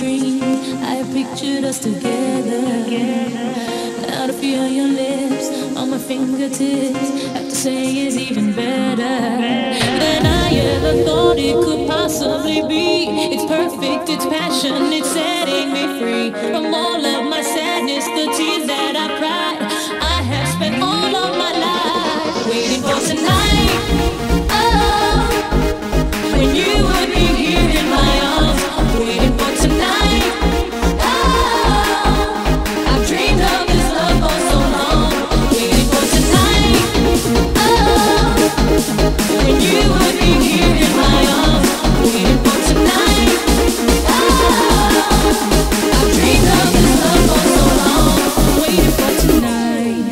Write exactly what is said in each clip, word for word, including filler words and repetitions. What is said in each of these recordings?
dream, I pictured us together. Now to feel your lips on my fingertips, have to say is even better than I ever thought it could possibly be. It's perfect, it's passion, it's setting me free from all of my sadness, the tears that I cried. I have spent all of my life waiting for tonight. Oh, when you would be here in my arms, waiting for tonight. Oh, I've dreamed of this love for so long, waiting for tonight. Oh, when you would be here in my arms, waiting for tonight. Oh, I've dreamed of this love for so long, waiting for tonight.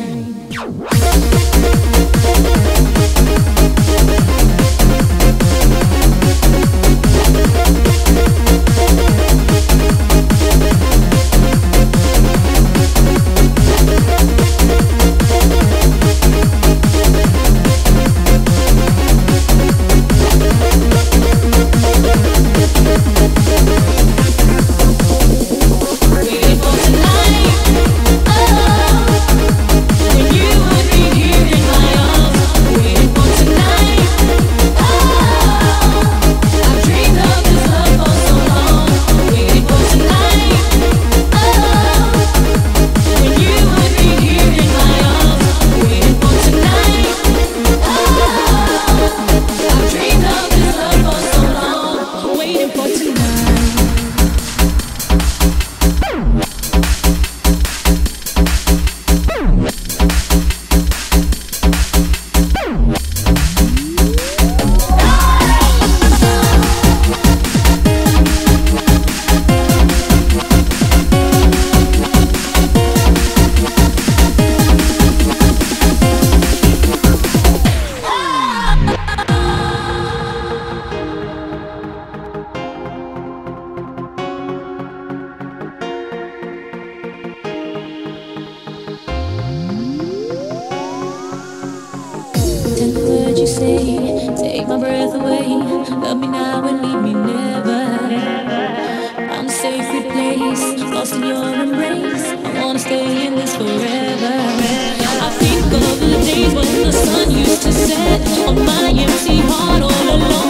Tell the words you say, take my breath away. Love me now and leave me never. I'm a sacred place, lost in your embrace. I wanna stay in this forever. I think of the days when the sun used to set on my empty heart all alone.